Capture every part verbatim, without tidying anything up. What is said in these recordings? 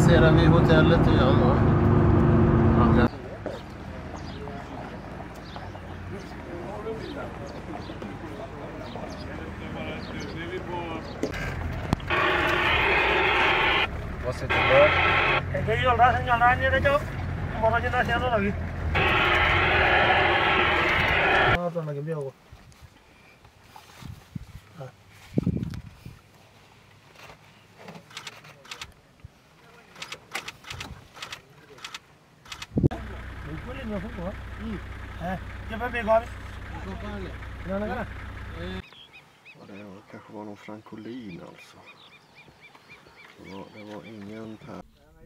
passerar vi hotellet igen då. Ja. Was it the bird? Cái vô đó nhỏ nó như thế chứ. Một nó trên đó xem nó là gì? Nó toàn là cái biểu. Det kanske var någon frankolin alltså. Det var, det var ingen här.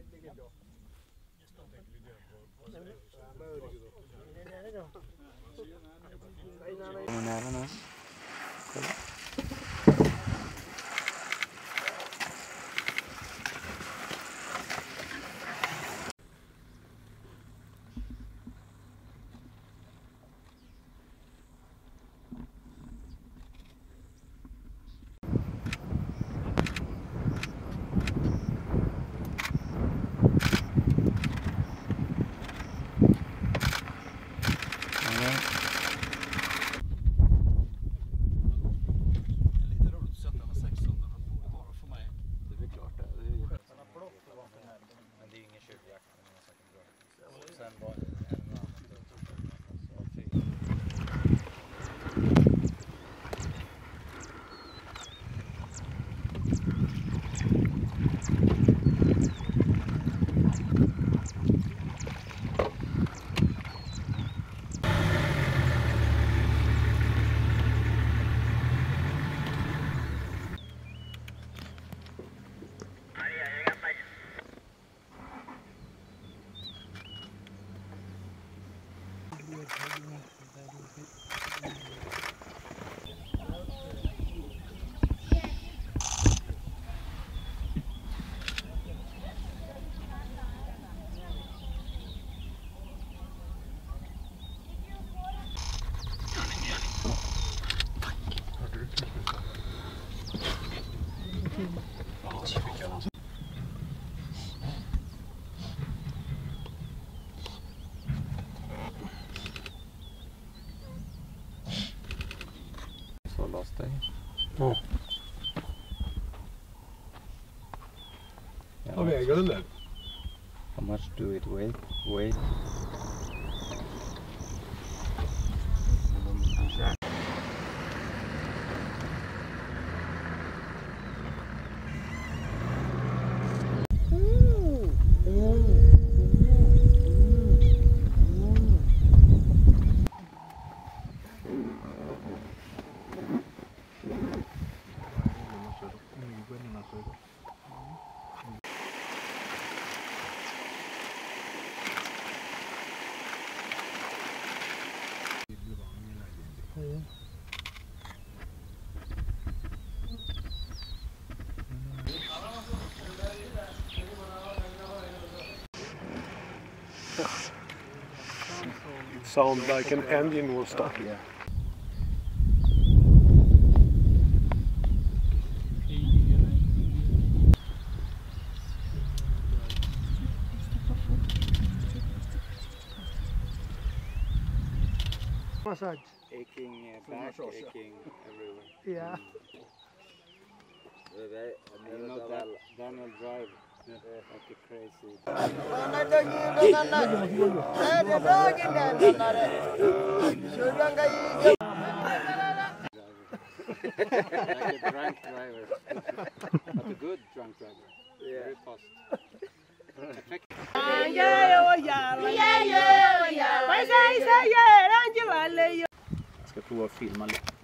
Så last day. Ja. Vad väger den där? How much do it weigh? Weight? It sounds like an engine was stuck. Yeah. Massage. Aching uh, back, aching everywhere. Yeah. You know that Daniel drive like a crazy. Like a drunk driver, but a good drunk driver. Yeah. Very fast. Jag ska prova att filma lite.